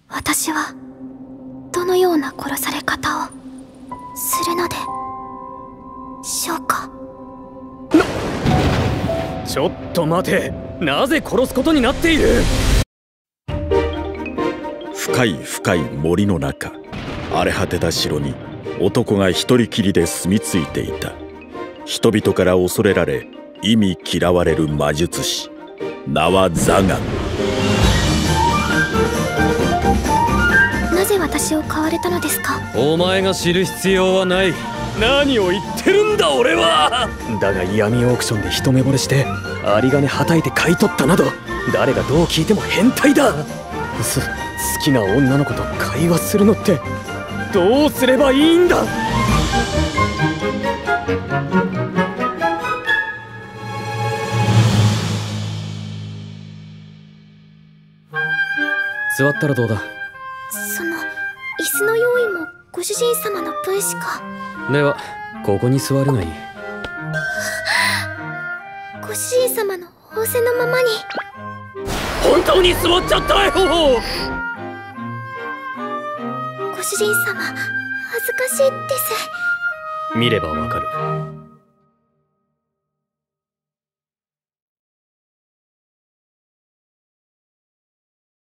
私はどのような殺され方をするのでしょうか。 ちょっと待て、なぜ殺すことになっている？ 深い深い森の中、荒れ果てた城に男が一人きりで住み着いていた。人々から恐れられ忌み嫌われる魔術師、名はザガン。 なぜ私を買われたのですか？ お前が知る必要はない。何を言ってるんだ俺は。だが闇オークションで一目惚れして有り金はたいて買い取ったなど、誰がどう聞いても変態だ。好きな女の子と会話するのってどうすればいいんだ。座ったらどうだ。 その椅子の用意もご主人様の分しか。 ではここに座るがいい。 ご主人様の仰せのままに。 本当に座っちゃったよ。 ご主人様、恥ずかしいです。 見ればわかる。